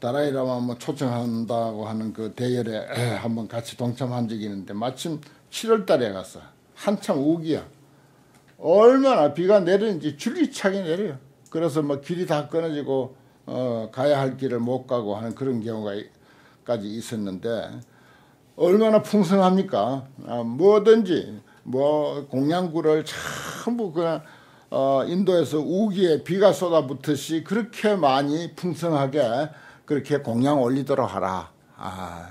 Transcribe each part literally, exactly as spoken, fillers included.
다라이라마 뭐 초청한다고 하는 그 대열에 한번 같이 동참한 적이 있는데 마침 칠월 달에 갔어. 한참 우기야. 얼마나 비가 내리는지 줄기차게 내려요. 그래서 뭐 길이 다 끊어지고 어, 가야 할 길을 못 가고 하는 그런 경우가까지 있었는데 얼마나 풍성합니까? 아, 뭐든지 뭐 공양구를 전부 그냥 어, 인도에서 우기에 비가 쏟아붓듯이 그렇게 많이 풍성하게 그렇게 공양 올리도록 하라. 아,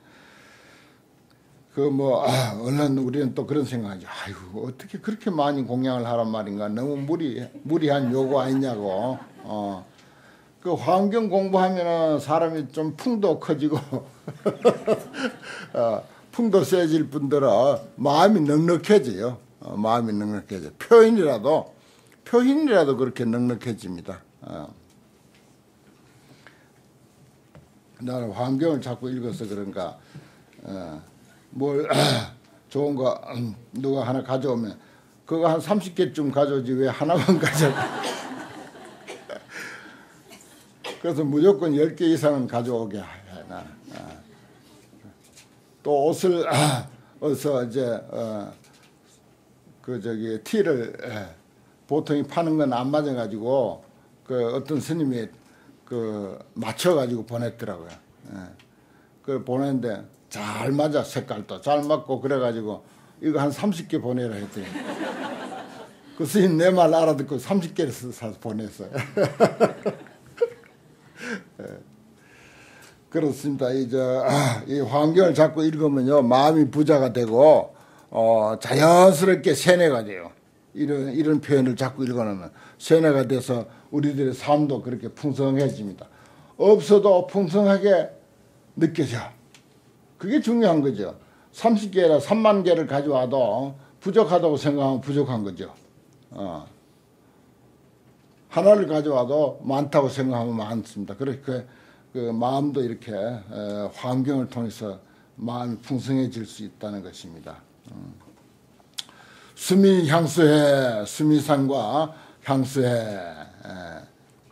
그 뭐 아, 얼른 우리는 또 그런 생각하죠. 아이고 어떻게 그렇게 많이 공양을 하란 말인가? 너무 무리 무리한 요구 아니냐고. 어, 그 환경 공부하면은 사람이 좀 풍도 커지고 어, 풍도 세질 뿐더러 마음이 넉넉해져요. 어, 마음이 넉넉해져. 표현이라도 표현이라도 그렇게 넉넉해집니다. 어. 나는 환경을 자꾸 읽어서 그런가. 어. 뭘 좋은 거 누가 하나 가져오면 그거 한 삼십 개쯤 가져오지 왜 하나만 가져가. 그래서 무조건 열 개 이상은 가져오게 해. 또 옷을 어서 이제 어, 그 저기 티를 보통이 파는 건 안 맞아 가지고 그 어떤 스님이 그 맞춰 가지고 보냈더라고요. 그 보냈는데 잘 맞아. 색깔도 잘 맞고 그래가지고 이거 한 삼십 개 보내라 했더니 그 스님 내 말 알아듣고 삼십 개를 사서 보냈어요. 그렇습니다. 이제 아, 이 환경을 자꾸 읽으면요 마음이 부자가 되고 어, 자연스럽게 세뇌가 돼요. 이런 이런 표현을 자꾸 읽어놓으면 세뇌가 돼서 우리들의 삶도 그렇게 풍성해집니다. 없어도 풍성하게 느껴져. 그게 중요한 거죠. 삼십 개나 삼만 개를 가져와도 부족하다고 생각하면 부족한 거죠. 어. 하나를 가져와도 많다고 생각하면 많습니다. 그렇게 그 마음도 이렇게 에, 환경을 통해서 마음이 풍성해질 수 있다는 것입니다. 음. 수미 향수해, 수미산과 향수해, 에.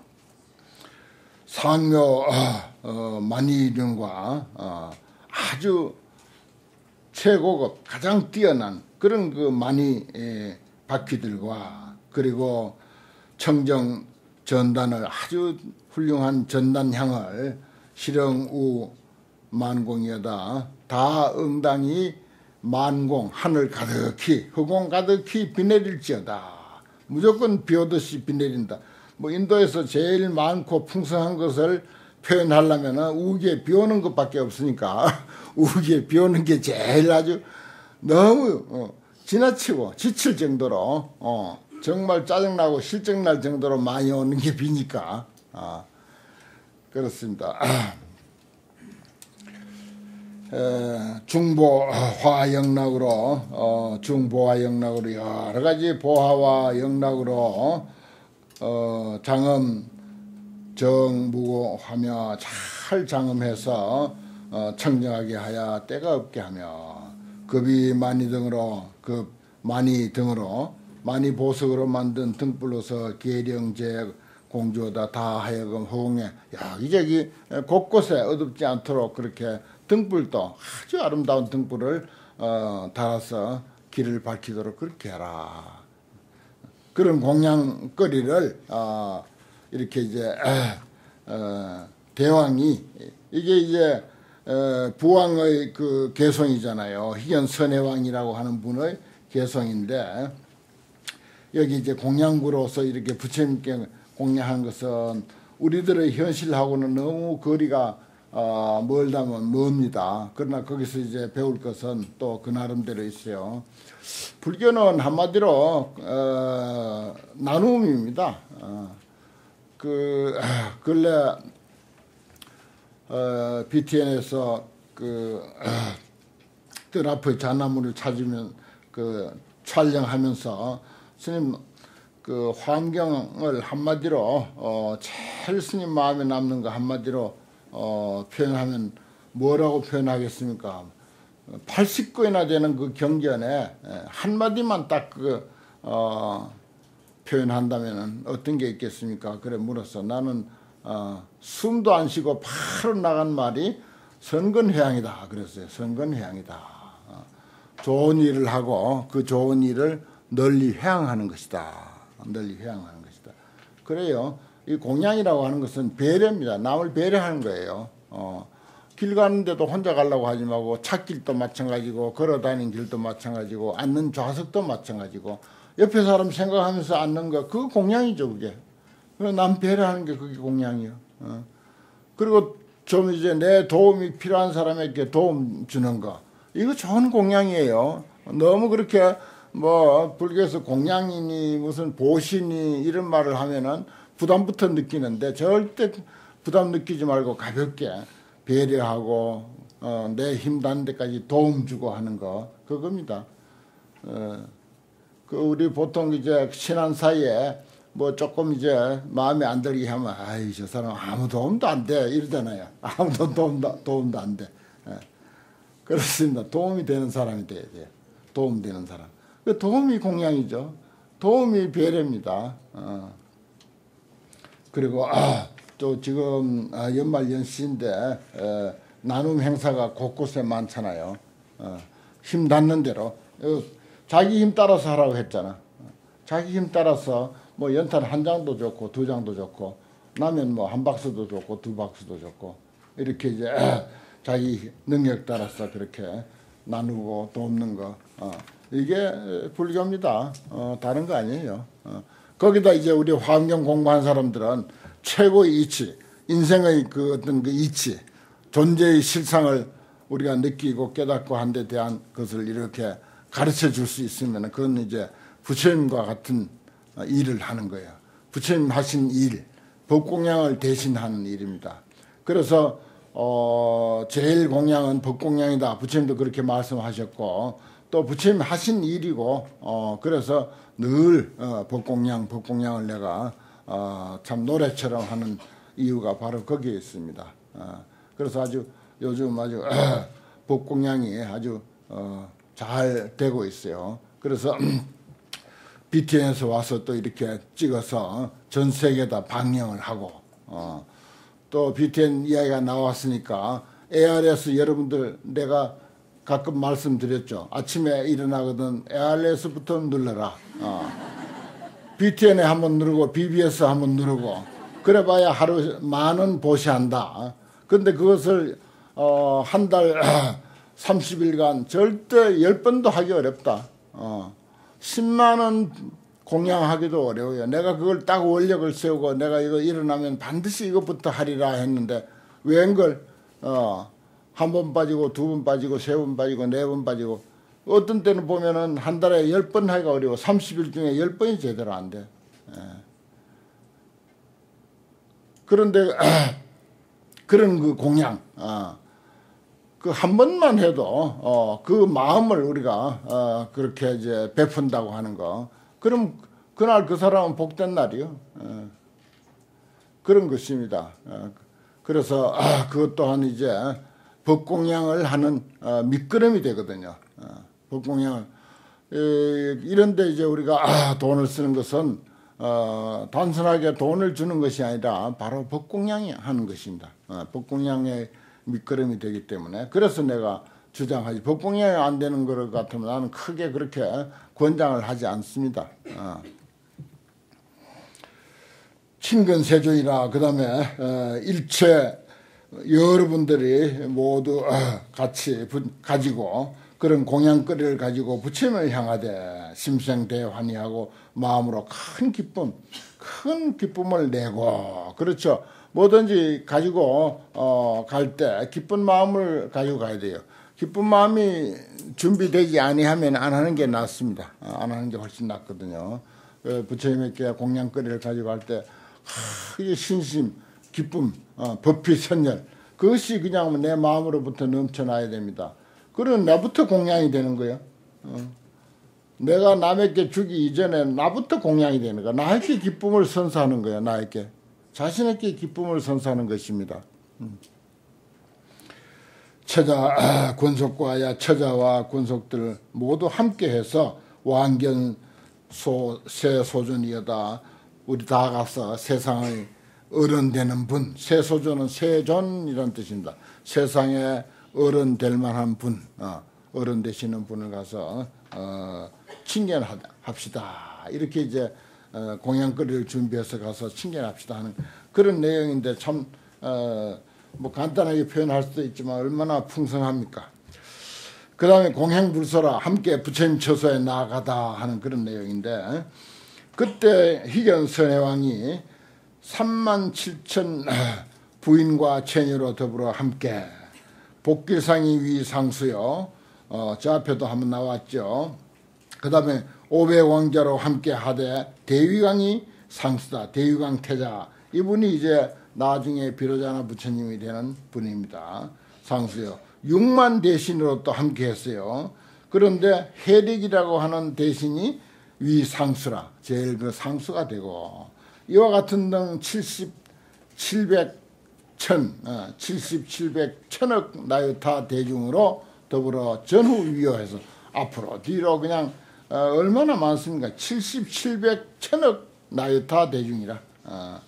상묘 어, 어, 만이륜과 어, 아주 최고급 가장 뛰어난 그런 그 많이 에, 바퀴들과 그리고 청정 전단을 아주 훌륭한 전단향을 실영우 만공이여다 다 응당이 만공 하늘 가득히 허공 가득히 비 내릴지어다. 무조건 비 오듯이 비 내린다. 뭐 인도에서 제일 많고 풍성한 것을 표현하려면 우기에 비 오는 것밖에 없으니까 우기에 비 오는 게 제일 아주 너무 어, 지나치고 지칠 정도로 어, 정말 짜증나고 실증날 정도로 많이 오는 게 비니까 아, 그렇습니다. 에, 중보화 영락으로 어, 중보화 영락으로 여러 가지 보화와 영락으로 어, 장엄 정무하며 잘 장엄해서 어, 청정하게 하여 때가 없게 하며 급이 많이 등으로 급 많이 등으로 많이 보석으로 만든 등불로서 계령제 공주다 다 하여금 허공에 여기저기 곳곳에 어둡지 않도록 그렇게 등불도 아주 아름다운 등불을 어, 달아서 길을 밝히도록 그렇게 해라. 그런 공양거리를 어, 이렇게 이제 어, 대왕이 이게 이제 어, 부왕의 그 개성이잖아요. 희견 선혜왕이라고 하는 분의 개성인데 여기 이제 공양구로서 이렇게 부처님께 공양한 것은 우리들의 현실하고는 너무 거리가 어, 멀다면 멉니다. 그러나 거기서 이제 배울 것은 또 그 나름대로 있어요. 불교는 한마디로 어, 나눔입니다. 어, 그 근래 어, 비티엔에서 그 뜰 앞의 잣나무를 찾으면 그 촬영하면서 스님 그 환경을 한마디로 어, 제일 스님 마음에 남는 거 한마디로 어, 표현하면 뭐라고 표현하겠습니까? 팔십 구이나 되는 그 경전에 한마디만 딱 그 어, 표현한다면 어떤 게 있겠습니까? 그래 물었어. 나는 어, 숨도 안 쉬고 바로 나간 말이 선근회양이다 그랬어요. 선근회양이다. 어, 좋은 일을 하고 그 좋은 일을 널리 회양하는 것이다. 널리 회양하는 것이다. 그래요. 이 공양이라고 하는 것은 배려입니다. 남을 배려하는 거예요. 어, 길 가는데도 혼자 가려고 하지 말고 찻길도 마찬가지고 걸어다니는 길도 마찬가지고 앉는 좌석도 마찬가지고 옆에 사람 생각하면서 앉는 거 그거 공양이죠. 그게. 남 배려하는 게 그게 공양이요. 어. 그리고 좀 이제 내 도움이 필요한 사람에게 도움 주는 거 이거 좋은 공양이에요. 너무 그렇게 뭐 불교에서 공양이니 무슨 보시니 이런 말을 하면은 부담부터 느끼는데 절대 부담 느끼지 말고 가볍게 배려하고 어, 내 힘 닿는 데까지 도움 주고 하는 거 그겁니다. 어, 그 우리 보통 이제 친한 사이에 뭐 조금 이제 마음에 안 들게 하면 아이 저 사람 아무 도움도 안 돼 이러잖아요. 아무도 도움도 도움도 안 돼. 예. 그렇습니다. 도움이 되는 사람이 돼야 돼요. 도움 되는 사람. 그 도움이 공양이죠. 도움이 배려입니다. 어. 그리고 아, 또 지금 아, 연말 연시인데 에, 나눔 행사가 곳곳에 많잖아요. 어, 힘 닿는 대로 어, 자기 힘 따라서 하라고 했잖아. 자기 힘 따라서 뭐 연탄 한 장도 좋고 두 장도 좋고 라면 뭐 한 박스도 좋고 두 박스도 좋고 이렇게 이제 에, 자기 능력 따라서 그렇게 나누고 돕는 거 어, 이게 불교입니다. 어, 다른 거 아니에요. 어. 거기다 이제 우리 화엄경 공부한 사람들은 최고의 이치, 인생의 그 어떤 그 이치, 존재의 실상을 우리가 느끼고 깨닫고 한 데 대한 것을 이렇게 가르쳐 줄 수 있으면 그건 이제 부처님과 같은 일을 하는 거예요. 부처님 하신 일, 법공양을 대신하는 일입니다. 그래서 어, 제일 공양은 법공양이다. 부처님도 그렇게 말씀하셨고 또 부처님 하신 일이고 어, 그래서 늘 어, 법공양, 법공양을 내가 어, 참 노래처럼 하는 이유가 바로 거기에 있습니다. 어, 그래서 아주 요즘 아주 어, 법공양이 아주 어, 잘 되고 있어요. 그래서 비티엔에서 와서 또 이렇게 찍어서 전 세계에다 방영을 하고 어, 또 비티엔 이야기가 나왔으니까 에이알에스 여러분들 내가 가끔 말씀드렸죠. 아침에 일어나거든 에이알에스부터 눌러라. 어. 비티엔에 한번 누르고 비비에스 한번 누르고 그래봐야 하루 만원 보시한다. 근데 그것을 어, 한 달 삼십 일간 절대 열 번도 하기 어렵다. 어. 십만 원 공양하기도 어려워요. 내가 그걸 딱 원력을 세우고 내가 이거 일어나면 반드시 이것부터 하리라 했는데 웬걸 어, 한 번 빠지고 두 번 빠지고 세 번 빠지고 네 번 빠지고 어떤 때는 보면은 한 달에 열 번 하기가 어려워. 삼십 일 중에 열 번이 제대로 안 돼. 예. 그런데 그런 그 공양 어, 그 한 번만 해도 어, 그 마음을 우리가 어, 그렇게 이제 베푼다고 하는 거 그럼 그날 그 사람은 복된 날이요. 어, 그런 것입니다. 어, 그래서 아, 그것 또한 이제 법공양을 하는 어, 밑거름이 되거든요. 어, 법공양을 이런데 이제 우리가 아, 돈을 쓰는 것은 어, 단순하게 돈을 주는 것이 아니라 바로 법공양이 하는 것입니다. 어, 법공양의 밑거름이 되기 때문에 그래서 내가 주장하지 법공양이 안 되는 것 같으면 나는 크게 그렇게 권장을 하지 않습니다. 어. 친근세조이라 그 다음에 어, 일체 여러분들이 모두 어, 같이 부, 가지고 그런 공양거리를 가지고 부처님을 향하되 심생대환희하고 마음으로 큰 기쁨, 큰 기쁨을 내고 그렇죠. 뭐든지 가지고 어, 갈 때 기쁜 마음을 가지고 가야 돼요. 기쁜 마음이 준비되지 아니하면 안 하는 게 낫습니다. 어, 안 하는 게 훨씬 낫거든요. 어, 부처님께 공양거리를 가지고 갈 때 신심, 기쁨, 어, 법피, 선열 그것이 그냥 내 마음으로부터 넘쳐나야 됩니다. 그러면 나부터 공양이 되는 거예요. 어. 내가 남에게 주기 이전에 나부터 공양이 되는 거야. 나에게 기쁨을 선사하는 거야. 나에게. 자신에게 기쁨을 선사하는 것입니다. 음. 처자, 권속과야 처자와 권속들 모두 함께해서 왕견 소, 새 소존이여다. 우리 다 가서 세상을 어른 되는 분, 세소조는 세존 이런 뜻입니다. 세상에 어른 될 만한 분, 어, 어른 되시는 분을 가서 어, 칭견합시다. 이렇게 이제 어, 공양거리를 준비해서 가서 칭견합시다 하는 그런 내용인데 참 어, 뭐 간단하게 표현할 수도 있지만 얼마나 풍성합니까? 그 다음에 공행불소라 함께 부처님 처소에 나아가다 하는 그런 내용인데, 그때 희견 선해왕이 삼만 칠천 부인과 처녀로 더불어 함께 복길상이 위상수요. 어, 저 앞에도 한번 나왔죠. 그 다음에 오백 왕자로 함께 하되 대위강이 상수다. 대위강 태자. 이분이 이제 나중에 비로자나 부처님이 되는 분입니다. 상수요. 육만 대신으로 또 함께 했어요. 그런데 해력이라고 하는 대신이 위상수라. 제일 그 상수가 되고, 이와 같은 등 칠십, 칠백, 천, 어, 칠십, 칠백, 천억 나유타 대중으로 더불어 전후위호해서 앞으로 뒤로 그냥 어, 얼마나 많습니까? 칠십, 칠백, 천억 나유타 대중이라. 어.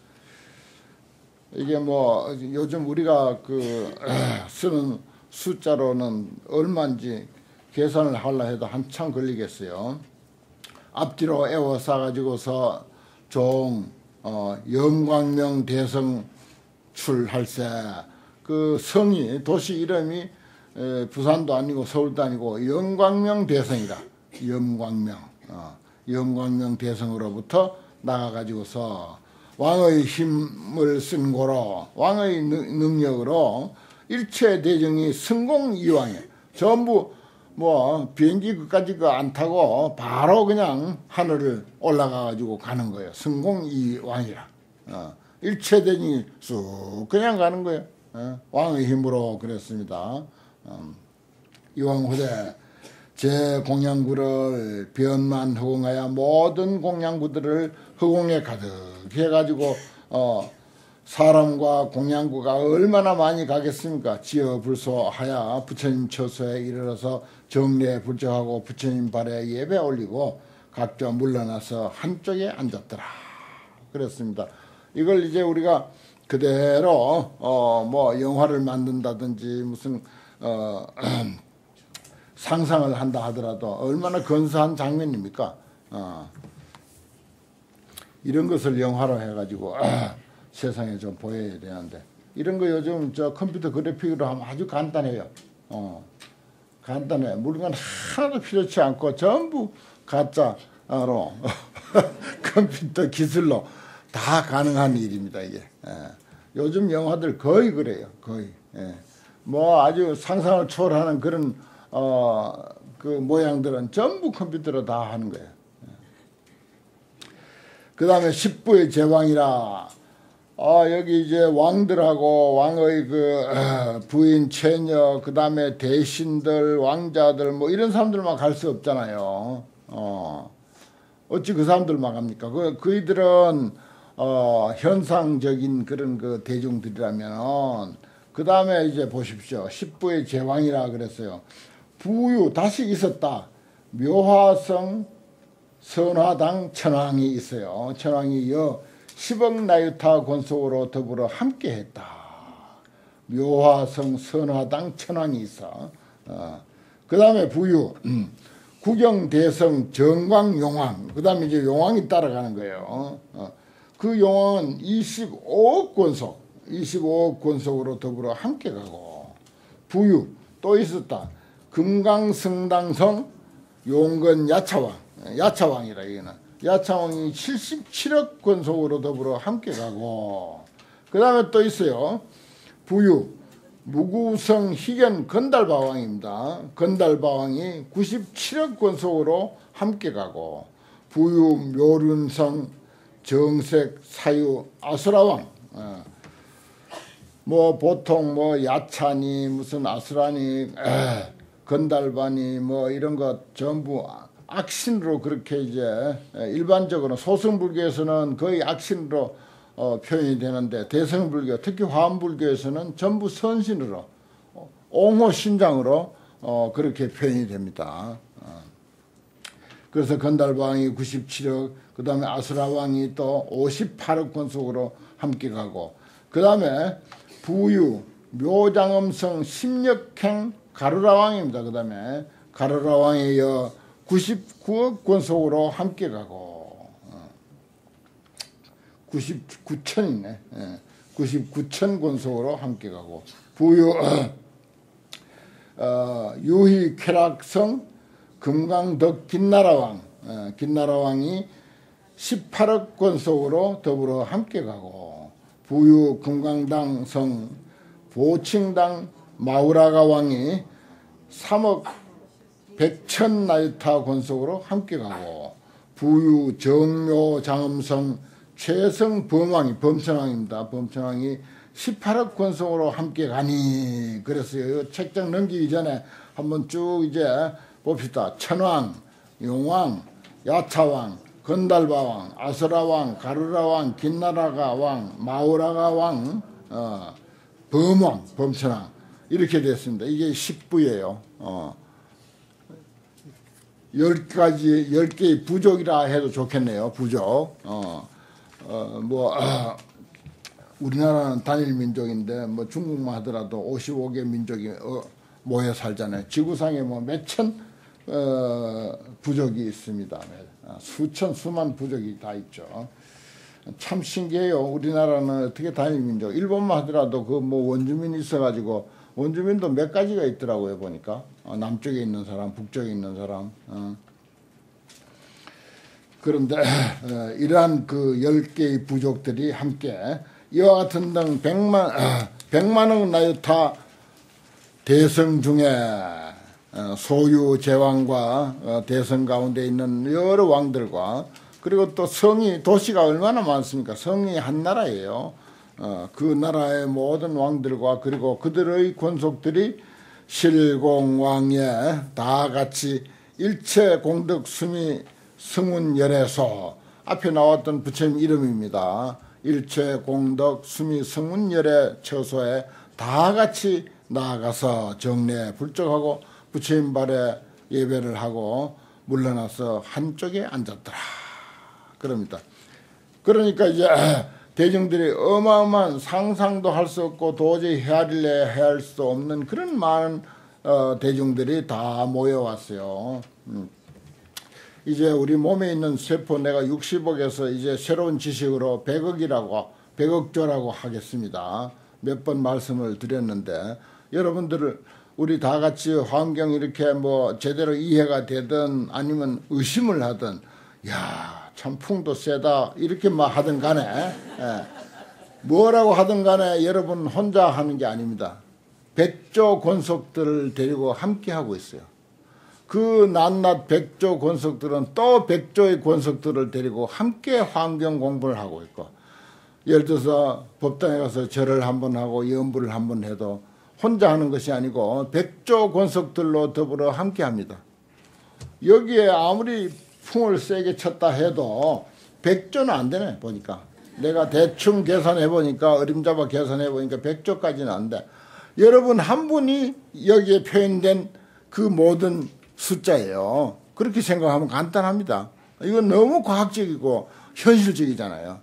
이게 뭐 요즘 우리가 그 어, 쓰는 숫자로는 얼마인지 계산을 하려 해도 한참 걸리겠어요. 앞뒤로 애워 싸가지고서 종 어, 영광명 대성 출할세, 그 성이 도시 이름이 에, 부산도 아니고 서울도 아니고 영광명 대성이라. 영광명 어, 영광명 대성으로부터 나가가지고서 왕의 힘을 쓴 고로 왕의 능력으로 일체 대정이 성공이왕에 전부 뭐 비행기 그까지 그 안 타고 바로 그냥 하늘을 올라가가지고 가는 거예요. 성공이왕이라. 어, 일체 대정이 쑥 그냥 가는 거예요. 어, 왕의 힘으로 그랬습니다. 음, 이왕 후대 제 공양구를 변만 허공하여 모든 공양구들을 허공에 가득 해가지고 어, 사람과 공양구가 얼마나 많이 가겠습니까? 지어 불소하여 부처님 처소에 이르러서 정례 불정하고 부처님 발에 예배 올리고 각자 물러나서 한쪽에 앉았더라. 그랬습니다. 이걸 이제 우리가 그대로 어, 뭐 영화를 만든다든지 무슨 어, 상상을 한다 하더라도 얼마나 근사한 장면입니까? 어, 이런 것을 영화로 해가지고 아, 세상에 좀 보여야 되는데, 이런 거 요즘 저 컴퓨터 그래픽으로 하면 아주 간단해요. 어, 간단해. 물건 하나도 필요치 않고 전부 가짜로 컴퓨터 기술로 다 가능한 일입니다. 이게 예. 요즘 영화들 거의 그래요. 거의 예. 뭐 아주 상상을 초월하는 그런 어, 그 모양들은 전부 컴퓨터로 다 하는 거예요. 그 다음에 십부의 제왕이라. 아, 여기 이제 왕들하고 왕의 그 어, 부인, 처녀, 그 다음에 대신들, 왕자들 뭐 이런 사람들만 갈 수 없잖아요. 어, 어찌 그 사람들만 갑니까? 그 그이들은 어, 현상적인 그런 그 대중들이라면, 그 다음에 이제 보십시오. 십부의 제왕이라 그랬어요. 부유 다시 있었다. 묘화성 선화당 천왕이 있어요. 천왕이 여 십억 나유타 권속으로 더불어 함께했다. 묘화성 선화당 천왕이 있어. 어. 그 다음에 부유 음. 구경대성 정광용왕. 그 다음에 이제 용왕이 따라가는 거예요. 어. 그 용왕은 이십오억 권속, 이십오억 권속으로 더불어 함께 가고, 부유 또 있었다. 금강성당성 용건 야차왕, 야차왕이라 이거는. 야차왕이 칠십칠억 권속으로 더불어 함께 가고, 그 다음에 또 있어요. 부유 무구성 희견 건달바왕입니다. 건달바왕이 구십칠억 권속으로 함께 가고, 부유 묘륜성 정색 사유 아수라왕. 어. 뭐 보통 뭐 야차니 무슨 아수라니 에, 건달바니 뭐 이런 것 전부 악신으로 그렇게 이제 일반적으로 소승불교에서는 거의 악신으로 어, 표현이 되는데, 대성불교 특히 화엄불교에서는 전부 선신으로 옹호신장으로 어, 그렇게 표현이 됩니다. 어. 그래서 건달바왕이 구십칠억, 그 다음에 아수라왕이 또 오십팔억 권속으로 함께 가고, 그 다음에 부유, 묘장엄성, 십력행 가루라왕입니다. 그 다음에 가루라왕이 구십구억 권속으로 함께 가고, 구십구천이네. 구십구천 권속으로 함께 가고, 부유, 어, 유희 쾌락성, 금강덕 김나라왕, 어, 김나라왕이 십팔억 권속으로 더불어 함께 가고, 부유 금강당 성 보칭당 마우라가 왕이 삼억 백천 나이타 권속으로 함께 가고, 부유 정묘 장엄성 최성 범왕이 범천왕입니다. 범천왕이 십팔억 권속으로 함께 가니. 그래서 이 책장 넘기기 전에 한번 쭉 이제 봅시다. 천왕, 용왕, 야차왕, 건달바왕, 아수라왕, 가루라왕, 긴나라가 왕, 마우라가 왕, 어, 범왕, 범천왕 이렇게 됐습니다. 이게 십부예요. 어. 열 가지, 열 개의 부족이라 해도 좋겠네요. 부족. 어, 어, 뭐, 어, 우리나라는 단일 민족인데, 뭐 중국만 하더라도 오십오 개 민족이 어, 모여 살잖아요. 지구상에 뭐 몇천, 어, 부족이 있습니다. 수천, 수만 부족이 다 있죠. 참 신기해요. 우리나라는 어떻게 단일 민족. 일본만 하더라도 그 뭐 원주민이 있어가지고, 원주민도 몇 가지가 있더라고요, 보니까. 어, 남쪽에 있는 사람, 북쪽에 있는 사람. 어. 그런데, 어, 이러한 그 열 개의 부족들이 함께 이와 같은 등 백만, 어, 백만억 나이타 대성 중에 어, 소유 제왕과 어, 대성 가운데 있는 여러 왕들과, 그리고 또 성이, 도시가 얼마나 많습니까? 성이 한 나라예요. 어, 그 나라의 모든 왕들과 그리고 그들의 권속들이 실공왕에 다 같이 일체 공덕 수미 성운열애소, 앞에 나왔던 부처님 이름입니다. 일체 공덕 수미 성운열애 처소에 다 같이 나아가서 정례 불적하고 부처님 발에 예배를 하고 물러나서 한쪽에 앉았더라. 그럽니다. 그러니까 이제 대중들이 어마어마한 상상도 할 수 없고 도저히 헤아릴래 헤아릴 수 없는 그런 많은 어, 대중들이 다 모여왔어요. 음. 이제 우리 몸에 있는 세포 내가 육십억에서 이제 새로운 지식으로 백억이라고 백억조라고 하겠습니다. 몇 번 말씀을 드렸는데, 여러분들을 우리 다 같이 환경 이렇게 뭐 제대로 이해가 되든 아니면 의심을 하든, 야 참 풍도 세다 이렇게 막 하든 간에, 예. 뭐라고 하든 간에 여러분 혼자 하는 게 아닙니다. 백조 권속들을 데리고 함께 하고 있어요. 그 낱낱 백조 권속들은 또 백조의 권속들을 데리고 함께 환경 공부를 하고 있고, 예를 들어서 법당에 가서 절을 한번 하고 염불을 한번 해도 혼자 하는 것이 아니고 백조 권속들로 더불어 함께 합니다. 여기에 아무리 풍을 세게 쳤다 해도 백조는 안 되네, 보니까. 내가 대충 계산해 보니까, 어림잡아 계산해 보니까 백조까지는 안 돼. 여러분 한 분이 여기에 표현된 그 모든 숫자예요. 그렇게 생각하면 간단합니다. 이건 너무 과학적이고 현실적이잖아요.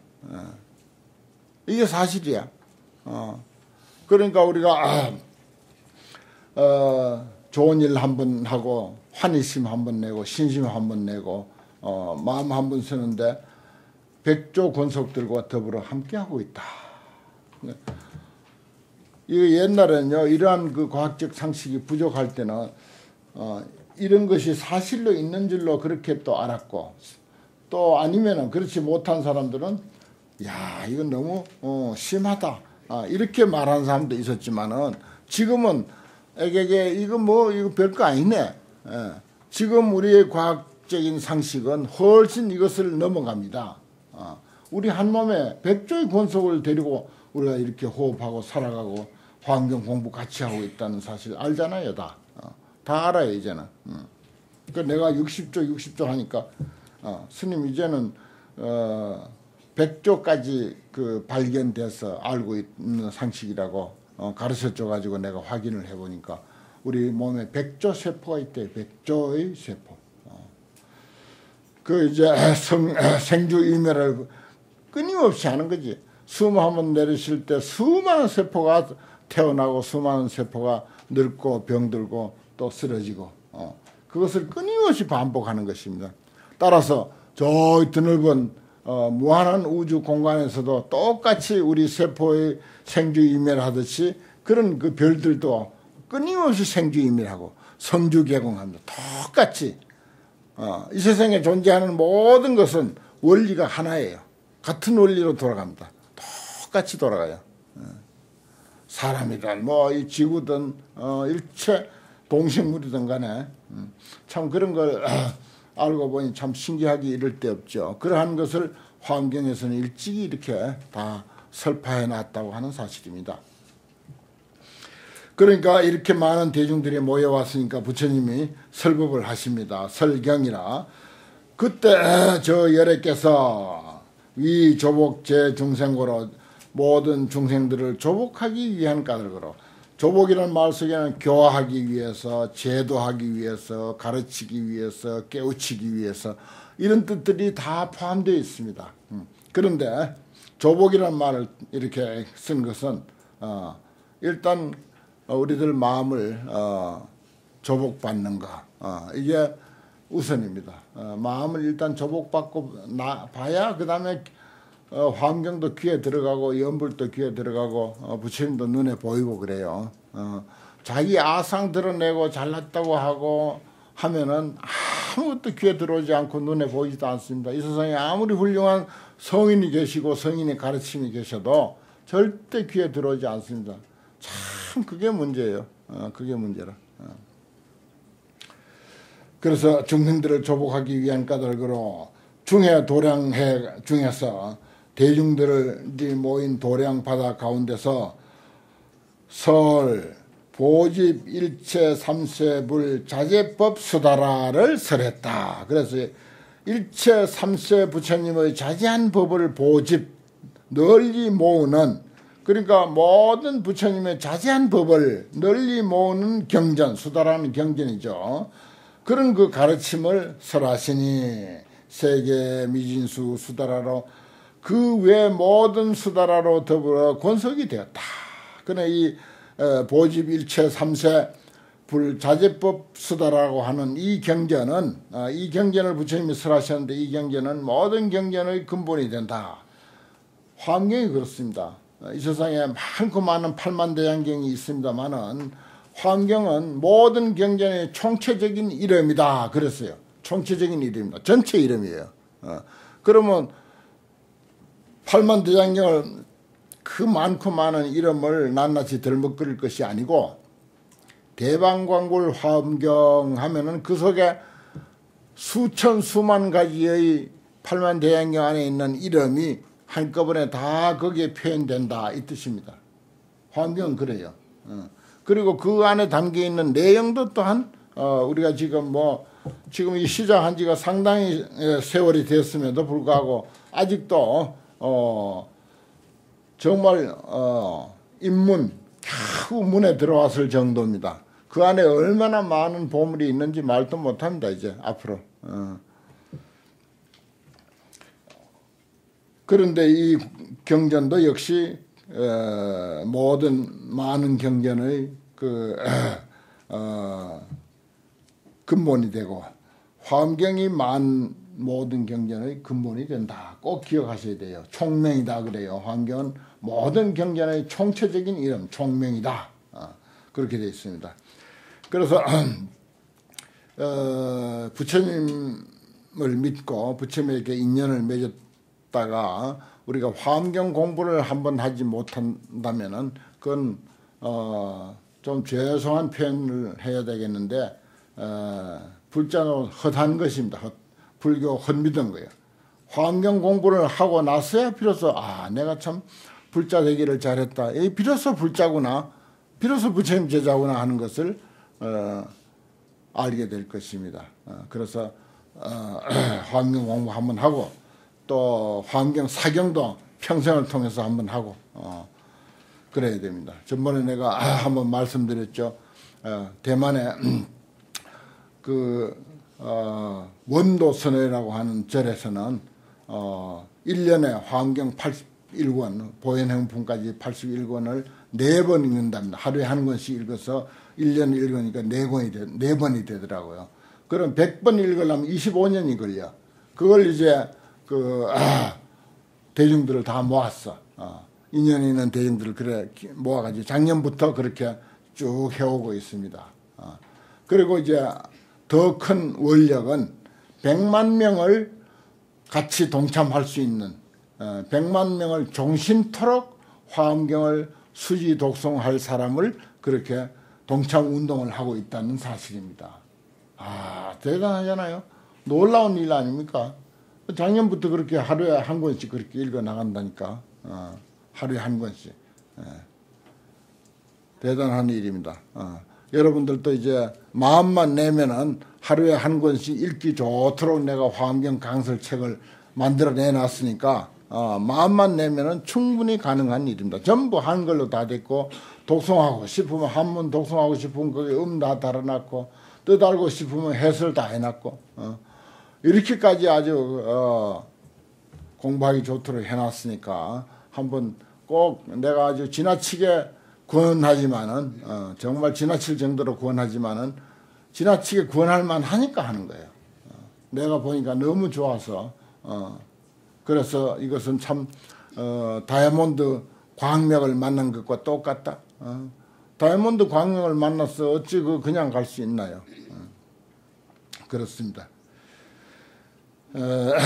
이게 사실이야. 어. 그러니까 우리가 아, 어, 좋은 일 한 번 하고 환희심 한 번 내고 신심 한 번 내고 어, 마음 한 번 쓰는데 백조 권속들과 더불어 함께하고 있다. 이거 옛날에는요, 이러한 그 과학적 상식이 부족할 때는 어, 이런 것이 사실로 있는 줄로 그렇게 또 알았고, 또 아니면은 그렇지 못한 사람들은 야 이건 너무 어, 심하다 아, 이렇게 말하는 사람도 있었지만은, 지금은 에게게 이거 뭐 이거 별거 아니네. 예. 지금 우리의 과학적인 상식은 훨씬 이것을 넘어갑니다. 어. 우리 한 몸에 백조의 권속을 데리고 우리가 이렇게 호흡하고 살아가고 환경 공부 같이 하고 있다는 사실 알잖아요, 다. 어. 다 알아요, 이제는. 음. 그러니까 내가 육십조, 육십조 하니까, 어, 스님 이제는, 어, 백조까지 그 발견돼서 알고 있는 상식이라고, 어, 가르쳐줘가지고 내가 확인을 해보니까 우리 몸에 백조 세포가 있대요. 백조의 세포. 어. 그 이제 성, 생주이멸을 끊임없이 하는 거지. 숨 한번 내리실 때 수많은 세포가 태어나고 수많은 세포가 늙고 병들고 또 쓰러지고 어. 그것을 끊임없이 반복하는 것입니다. 따라서 저 드넓은 어, 무한한 우주 공간에서도 똑같이 우리 세포의 생주이멸하듯이 그런 그 별들도 끊임없이 생주이멸하고 성주개공합니다. 똑같이 어, 이 세상에 존재하는 모든 것은 원리가 하나예요. 같은 원리로 돌아갑니다. 똑같이 돌아가요. 사람이든 뭐 이 지구든 어, 일체 동식물이든 간에 음, 참 그런 걸 아, 알고 보니 참 신기하기 이를 데 없죠. 그러한 것을 환경에서는 일찍이 이렇게 다 설파해 놨다고 하는 사실입니다. 그러니까 이렇게 많은 대중들이 모여왔으니까 부처님이 설법을 하십니다. 설경이라. 그때 저 열애께서 위 조복제 중생고로 모든 중생들을 조복하기 위한 까닭으로, 조복이라는 말 속에는 교화하기 위해서, 제도하기 위해서, 가르치기 위해서, 깨우치기 위해서 이런 뜻들이 다 포함되어 있습니다. 그런데 조복이라는 말을 이렇게 쓴 것은 어, 일단 우리들 마음을 어, 조복받는 거 어, 이게 우선입니다. 어, 마음을 일단 조복받고 나, 봐야 그 다음에 어, 환경도 귀에 들어가고 연불도 귀에 들어가고 어, 부처님도 눈에 보이고 그래요. 어, 자기 아상 드러내고 잘났다고 하고 하면은 아무것도 귀에 들어오지 않고 눈에 보이지도 않습니다. 이 세상에 아무리 훌륭한 성인이 계시고 성인의 가르침이 계셔도 절대 귀에 들어오지 않습니다. 참 그게 문제예요. 어, 그게 문제라. 어. 그래서 중생들을 조복하기 위한 까닭으로 중해 도량해 중에서 대중들이 모인 도량 바다 가운데서 설 보집 일체 삼세불 자제법 수다라를 설했다. 그래서 일체 삼세 부처님의 자제한 법을 보집 널리 모으는, 그러니까 모든 부처님의 자제한 법을 널리 모으는 경전, 수다라는 경전이죠. 그런 그 가르침을 설하시니 세계 미진수 수다라로 그 외 모든 수다라로 더불어 권속이 되었다. 그러나 이 보집 일체 삼세 불자제법 수다라고 하는 이 경전은, 이 경전을 부처님이 설하셨는데 이 경전은 모든 경전의 근본이 된다. 환경이 그렇습니다. 이 세상에 많고 많은 팔만대장경이 있습니다만은 환경은 모든 경전의 총체적인 이름이다. 그랬어요. 총체적인 이름입니다. 전체 이름이에요. 어. 그러면 팔만대장경을 그 많고 많은 이름을 낱낱이 들먹거릴 것이 아니고 대방광골 화엄경 하면은 그 속에 수천 수만 가지의 팔만대장경 안에 있는 이름이 한꺼번에 다 거기에 표현된다 이 뜻입니다. 화엄경은 그래요. 어. 그리고 그 안에 담겨 있는 내용도 또한 어 우리가 지금 뭐 지금 이 시작한 지가 상당히 세월이 됐음에도 불구하고 아직도 어 정말 어 입문 겨우 문에 들어왔을 정도입니다. 그 안에 얼마나 많은 보물이 있는지 말도 못합니다. 이제 앞으로. 어. 그런데 이 경전도 역시 어, 모든 많은 경전의 그 어, 근본이 되고 화엄경이 만 모든 경전의 근본이 된다. 꼭 기억하셔야 돼요. 총명이다 그래요. 화엄경은 모든 경전의 총체적인 이름 총명이다. 어, 그렇게 되어 있습니다. 그래서 어, 부처님을 믿고 부처님에게 인연을 맺었다가 우리가 화엄경 공부를 한번 하지 못한다면은 그건 어, 좀 죄송한 표현을 해야 되겠는데 어, 불자로 헛한 것입니다. 헛, 불교 헛믿은 거예요. 화엄경 공부를 하고 나서야 비로소 아 내가 참 불자 되기를 잘했다. 이 비로소 불자구나. 비로소 부처님 제자구나 하는 것을 어, 알게 될 것입니다. 어, 그래서 어, 화엄경 공부 한번 하고 또 화엄경 사경도 평생을 통해서 한번 하고 어, 그래야 됩니다. 전번에 내가 아, 한번 말씀드렸죠. 어, 대만에 그 어, 원도선회라고 하는 절에서는 어, 일 년에 화엄경 팔십일 권, 보현행품까지 팔십일 권을 네 번 읽는답니다. 하루에 한 권씩 읽어서 일 년에 읽으니까 네 권이 되, 네 번이 되더라고요. 그럼 백 번 읽으려면 이십오 년이 걸려. 그걸 이제 그 아, 대중들을 다 모았어. 어, 인연 있는 대중들을 그래 모아가지고 작년부터 그렇게 쭉 해오고 있습니다. 어, 그리고 이제 더 큰 원력은 백만 명을 같이 동참할 수 있는 어, 백만 명을 종신토록 화엄경을 수지 독송할 사람을 그렇게 동참 운동을 하고 있다는 사실입니다. 아, 대단하잖아요. 놀라운 일 아닙니까? 작년부터 그렇게 하루에 한 권씩 그렇게 읽어 나간다니까. 어, 하루에 한 권씩. 예. 대단한 일입니다. 어. 여러분들도 이제 마음만 내면은 하루에 한 권씩 읽기 좋도록 내가 화엄경 강설책을 만들어 내놨으니까 어, 마음만 내면은 충분히 가능한 일입니다. 전부 한글로 다 됐고 독송하고 싶으면 한문 독송하고 싶으면 거기 음 다 달아놨고 뜻 알고 싶으면 해설 다 해놨고 어, 이렇게까지 아주 어, 공부하기 좋도록 해놨으니까 한번 꼭 내가 아주 지나치게 권하지만은 어, 정말 지나칠 정도로 권하지만은 지나치게 권할 만하니까 하는 거예요. 어, 내가 보니까 너무 좋아서 어, 그래서 이것은 참 어, 다이아몬드 광명을 만난 것과 똑같다. 어, 다이아몬드 광명을 만나서 어찌 그 그냥 갈 수 있나요? 어, 그렇습니다. 어,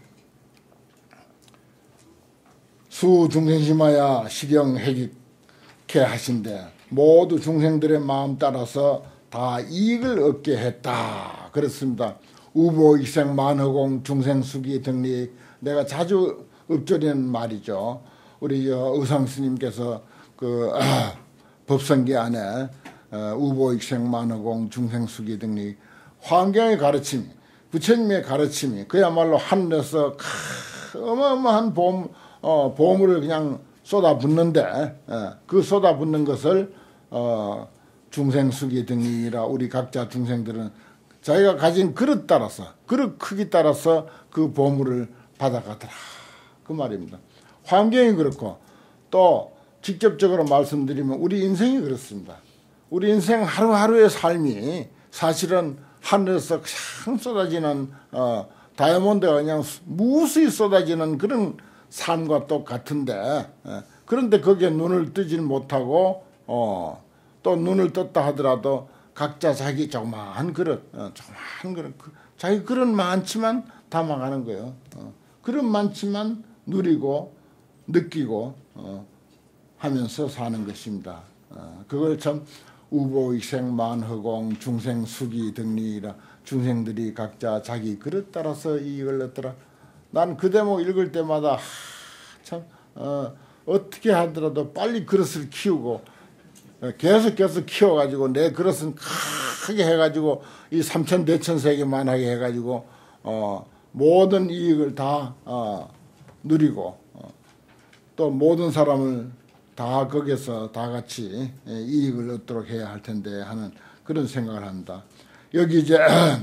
수 중생심하야 실형 해직케 하신대 모두 중생들의 마음 따라서 다 이익을 얻게 했다. 그렇습니다. 우보익생 만허공 중생수기 등리 내가 자주 읊조리는 말이죠. 우리 의상 스님께서 그 아, 법성기 안에 어, 우보익생 만허공 중생수기 등리 화엄경의 가르침, 부처님의 가르침이 그야말로 하늘에서 어마어마한 보험, 어, 보물을 그냥 쏟아붓는데 예, 그 쏟아붓는 것을 어, 중생수기 등이라 우리 각자 중생들은 자기가 가진 그릇 따라서 그릇 크기 따라서 그 보물을 받아가더라 그 말입니다. 화엄경이 그렇고 또 직접적으로 말씀드리면 우리 인생이 그렇습니다. 우리 인생 하루하루의 삶이 사실은 하늘에서 그냥 쏟아지는 어, 다이아몬드가 그냥 무수히 쏟아지는 그런 삶과 똑같은데 예, 그런데 거기에 눈을 뜨지는 못하고 어, 또 눈을 떴다 하더라도 각자 자기 조그마한 그릇, 어, 조그마한 그릇, 그, 자기 그릇 많지만 담아가는 거예요. 어, 그릇 많지만 누리고 느끼고 어, 하면서 사는 것입니다. 어, 그걸 참 우보익생 만허공 중생수기 등리라 중생들이 각자 자기 그릇 따라서 이익을 얻더라. 난 그 대목 읽을 때마다 하, 참 어, 어떻게 하더라도 빨리 그릇을 키우고 계속 계속 키워가지고 내 그릇은 크게 해가지고 이 삼천 대천 세계만하게 해가지고 어, 모든 이익을 다 어, 누리고 어, 또 모든 사람을 다 거기서 다 같이 이익을 얻도록 해야 할 텐데 하는 그런 생각을 합니다. 여기 이제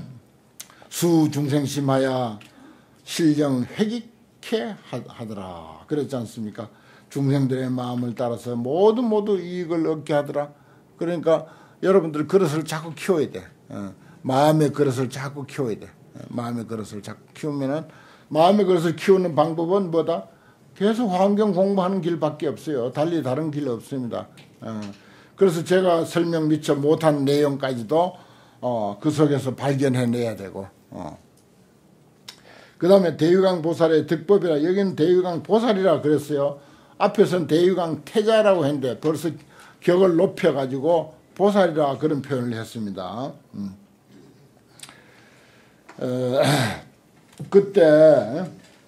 수중생심하야 실령 회익케 하더라 그랬지 않습니까? 중생들의 마음을 따라서 모두 모두 이익을 얻게 하더라. 그러니까 여러분들 그릇을 자꾸 키워야 돼. 어, 마음의 그릇을 자꾸 키워야 돼. 어, 마음의 그릇을 자꾸 키우면은 마음의 그릇을 키우는 방법은 뭐다? 계속 화엄경 공부하는 길밖에 없어요. 달리 다른 길 없습니다. 어, 그래서 제가 설명 미처 못한 내용까지도 어, 그 속에서 발견해내야 되고 어. 그 다음에 대유강 보살의 득법이라 여기는 대유강 보살이라 그랬어요. 앞에서는 대유강 태자라고 했는데 벌써 격을 높여가지고 보살이라 그런 표현을 했습니다. 음. 어, 그때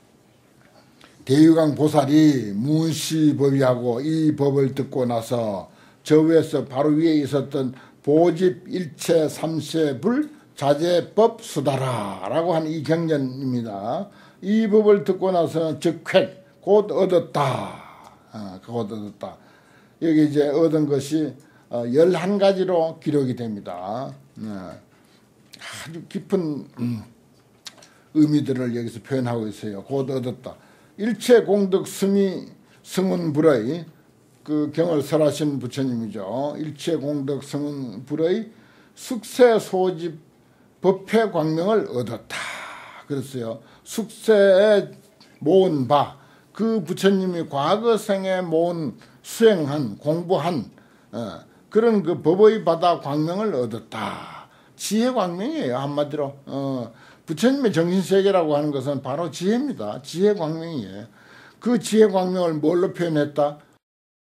대유강 보살이 문시법이하고 이 법을 듣고 나서 저 위에서 바로 위에 있었던 보집 일체 삼세불 자제법 수다라 라고 하는 이 경전입니다. 이 법을 듣고 나서 즉획 곧 얻었다. 어, 곧 얻었다. 여기 이제 얻은 것이 어, 열한 가지로 기록이 됩니다. 어, 아주 깊은 음, 의미들을 여기서 표현하고 있어요. 곧 얻었다. 일체 공덕 스미 성운 불의 그 경을 설하신 부처님이죠. 일체 공덕 성운 불의 숙세 소집 법회 광명을 얻었다. 그랬어요. 숙세에 모은 바, 그 부처님이 과거 생에 모은 수행한 공부한 어, 그런 그 법의 바다 광명을 얻었다. 지혜 광명이에요. 한마디로 어, 부처님의 정신세계라고 하는 것은 바로 지혜입니다. 지혜 광명이에요. 그 지혜 광명을 뭘로 표현했다?